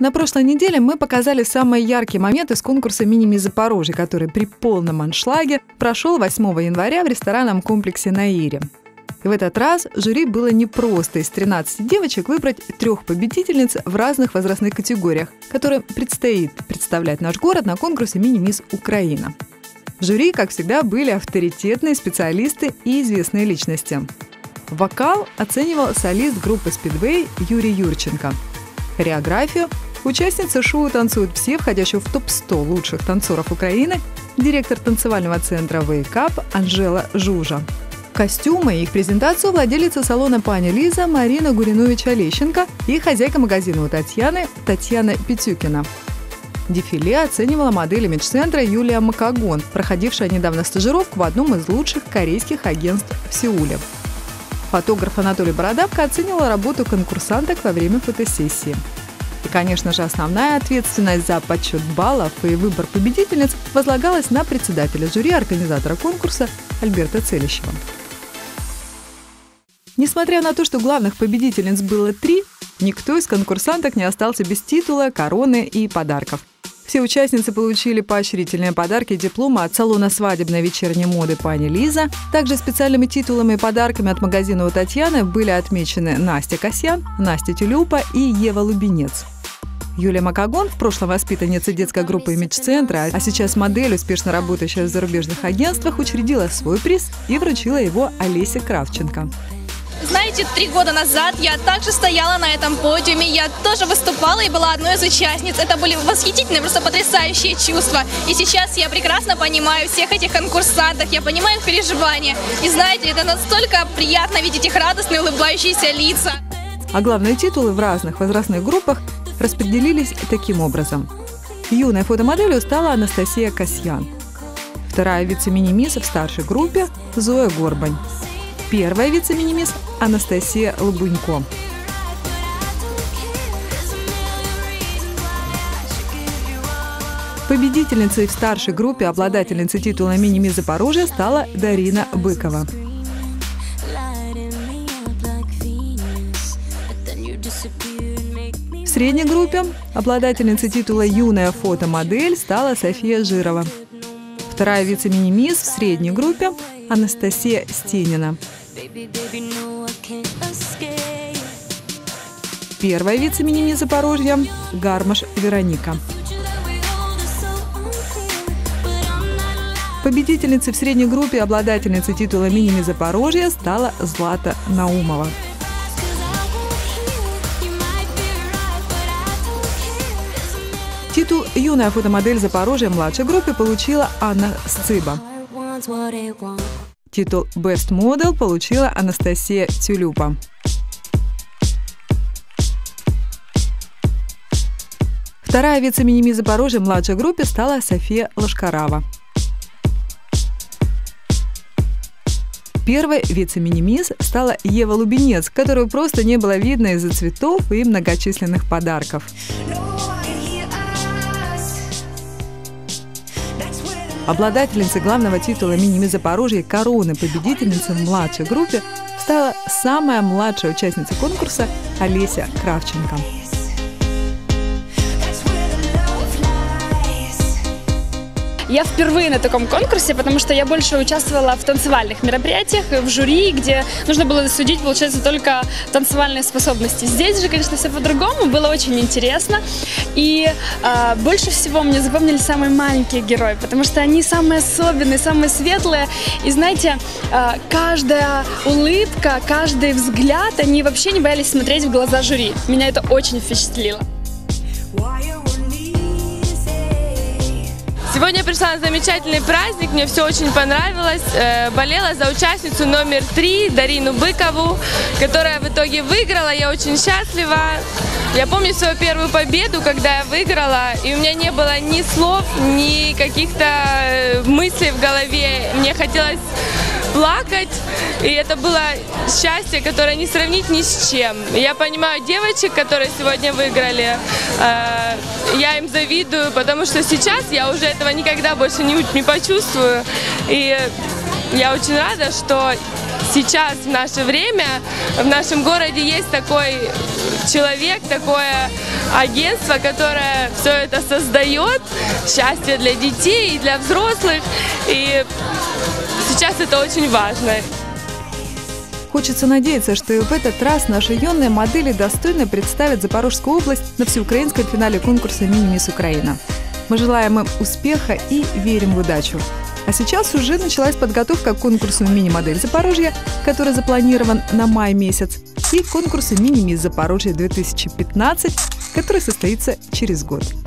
На прошлой неделе мы показали самые яркие моменты с конкурса «Мини-Мисс Запорожье», который при полном аншлаге прошел 8 января в ресторанном комплексе на Ире. И в этот раз жюри было непросто из 13 девочек выбрать 3 победительниц в разных возрастных категориях, которым предстоит представлять наш город на конкурсе «Мини-Мисс Украина». В жюри, как всегда, были авторитетные специалисты и известные личности. Вокал оценивал солист группы «Спидвей» Юрий Юрченко. Хореографию участницы шоу «Танцуют все», входящего в топ-100 лучших танцоров Украины, директор танцевального центра «Wake Up» Анжела Жужа. Костюмы и их презентацию владелица салона «Пани Лиза» Марина Гуринович-Олещенко и хозяйка магазина у Татьяны Татьяна Петюкина. Дефиле оценивала модель имидж-центра Юлия Макагон, проходившая недавно стажировку в одном из лучших корейских агентств в Сеуле. Фотограф Анатолий Бородавка оценивал работу конкурсанток во время фотосессии. И, конечно же, основная ответственность за подсчет баллов и выбор победительниц возлагалась на председателя жюри, организатора конкурса Альберта Целищева. Несмотря на то, что главных победительниц было 3, никто из конкурсанток не остался без титула, короны и подарков. Все участницы получили поощрительные подарки и дипломы от салона свадебной вечерней моды «Пани Лиза». Также специальными титулами и подарками от магазина у Татьяны были отмечены Настя Касьян, Настя Тюлюпа и Ева Лубенец. Юлия Макагон, в прошлом воспитанница детской группы имидж-центра, а сейчас модель, успешно работающая в зарубежных агентствах, учредила свой приз и вручила его Олесе Кравченко. Знаете, 3 года назад я также стояла на этом подиуме, я тоже выступала и была одной из участниц. Это были восхитительные, просто потрясающие чувства. И сейчас я прекрасно понимаю всех этих конкурсантов, я понимаю их переживания. И знаете, это настолько приятно видеть их радостные, улыбающиеся лица. А главные титулы в разных возрастных группах распределились таким образом. Юной фотомоделью стала Анастасия Касьян. Вторая вице-мини-мисс в старшей группе – Зоя Горбань. Первая вице-мини-мисс – Анастасия Лобунько. Победительницей в старшей группе, обладательницей титула «Мини-Мисс Запорожье» стала Дарина Быкова. В средней группе обладательницей титула «Юная фотомодель» стала София Жирова. Вторая вице-мини-мисс в средней группе – Анастасия Стенина. Первая вице-мини-мисс Запорожья – Гармаш Вероника. Победительницей в средней группе, обладательницей титула «Мини-Мисс Запорожья» стала Злата Наумова. Титул «Юная фотомодель Запорожья» в младшей группе получила Анна Сцыба. Титул «Best Model» получила Анастасия Тюлюпа. Вторая вице-мини-мисс Запорожья в младшей группе стала София Лошкарава. Первой вице-мини-мисс стала Ева Лубенец, которую просто не было видно из-за цветов и многочисленных подарков. Обладательницей главного титула «Мини-Мисс Запорожье» и короны победительницы в младшей группе стала самая младшая участница конкурса Олеся Кравченко. Я впервые на таком конкурсе, потому что я больше участвовала в танцевальных мероприятиях, в жюри, где нужно было судить, получается, только танцевальные способности. Здесь же, конечно, все по-другому, было очень интересно. И больше всего мне запомнились самые маленькие герои, потому что они самые особенные, самые светлые. И знаете, каждая улыбка, каждый взгляд, они вообще не боялись смотреть в глаза жюри. Меня это очень впечатлило. Сегодня я пришла на замечательный праздник, мне все очень понравилось. Болела за участницу номер 3 Дарину Быкову, которая в итоге выиграла. Я очень счастлива. Я помню свою первую победу, когда я выиграла, и у меня не было ни слов, ни каких-то мыслей в голове. Мне хотелось плакать, и это было счастье, которое не сравнить ни с чем. Я понимаю девочек, которые сегодня выиграли, я им завидую, потому что сейчас я уже этого никогда больше не почувствую. И я очень рада, что сейчас, в наше время, в нашем городе есть такой человек, такое агентство, которое все это создает, счастье для детей и для взрослых, и сейчас это очень важно. Хочется надеяться, что и в этот раз наши юные модели достойно представят Запорожскую область на всеукраинском финале конкурса «Мини-мисс Украина». Мы желаем им успеха и верим в удачу. А сейчас уже началась подготовка к конкурсу «Мини-модель Запорожья», который запланирован на май месяц, и конкурсу «Мини-мисс Запорожья 2015», который состоится через год.